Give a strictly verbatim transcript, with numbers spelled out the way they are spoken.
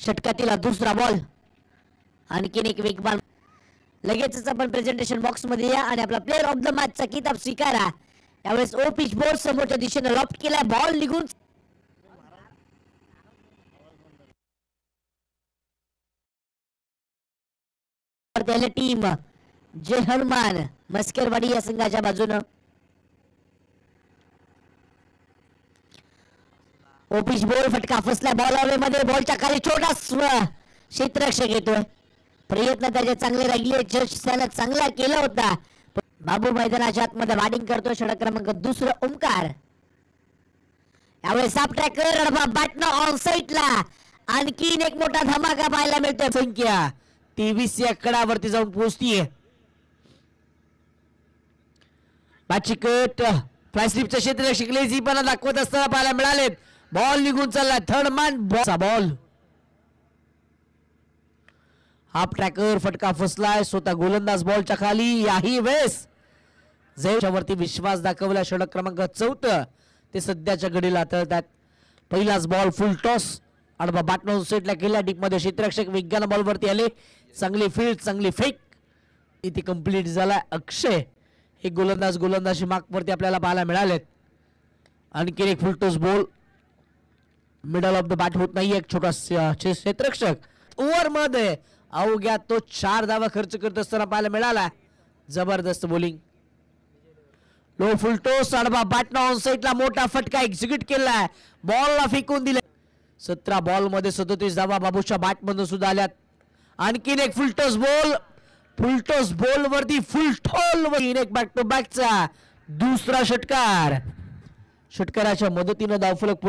षटकातील दुसरा बॉल. आणखीन एक वेगवान. लगेचच आपण प्रेझेंटेशन बॉक्स मध्ये या आणि आपला प्लेअर ऑफ द मॅच चा किताब स्वीकारा. यावेळेस ओ पिच बोर्ड समोरच्या दिशेने लॉफ्ट केलाय. बॉल निघून टीम जय हनुमान मस्करवाडी या संघाच्या बाजूने. ओपिच बॉल फटका फसला. बॉल हवेमध्ये. बॉलच्या खाली छोटा क्षेत्ररक्षक येतोय. प्रयत्न त्याचे चांगले राहिले. जज त्याला चांगला केला होता. बाबू मैदानाच्या आतमध्ये बॅटिंग करतोय. षटक क्रमांक दुसरं ओमकार. यावेळेस साप ट्रॅकर बॅटनं ऑन साईडला. आणखीन एक मोठा धमाका पाहायला मिळतोय. संख्या तेवीस या कडावरती जाऊन पोहोचतीये. बाची कट फ्लाय स्लिपच्या क्षेत्ररक्षक लेझीपणा दाखवत असताना पाहायला मिळालेत. बॉल निघून चालला. Third man ball. Half tracker फटका फसलाय. स्वतः गोलंदाज बॉलच्या खाली. याही वेळेस जयवरती विश्वास दाखवला. षटक क्रमांक चौथं ते सध्याच्या घडीला हाताळतात. पहिलाच बॉल फुल टॉस आणि बॅटनं सेटला केला. डीप मध्ये क्षेत्ररक्षक वेगानं बॉल वरती आले. चांगली फील्ड चांगली फेक इथे कंप्लीट झाला. अक्षय हे गोलंदाज गोलंदाजी मार्क वरती आपल्याला पाहायला मिळालेत. आणखी एक full toss ball middle of the bat होत नाही. एक छोटा क्षेत्ररक्षक ओव्हर मध्ये अवघ्या तो चार धावा खर्च करत असताना पाहायला मिळाला. जबरदस्त बॉलिंग. लो फुल टॉस आडवा बॅटनं ऑन साईडला मोठा फटका एक्झिक्यूट केलाय. बॉलला फेकून दिले. सतरा बॉल मध्ये सदोतीस धावा बाबूच्या बॅट मधून सुद्धा आल्यात. आणखीन एक full toss ball. Full toss ball वरती फुल ठोल वरती एक बॅक टू बॅकचा दुसरा षटकार. षटकाराच्या मदतीने धावफलक